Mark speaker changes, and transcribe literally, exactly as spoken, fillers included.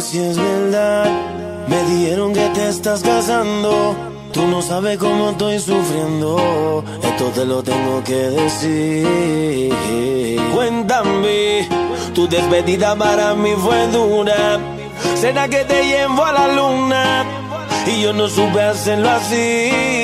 Speaker 1: si es verdad. Me dijeron que te estás casando. Tú no sabes cómo estoy sufriendo. Esto te lo tengo que decir. Cuéntame, tu despedida para mí fue dura. ¿Será que te llevo a la luna? Y yo no supe hacerlo así.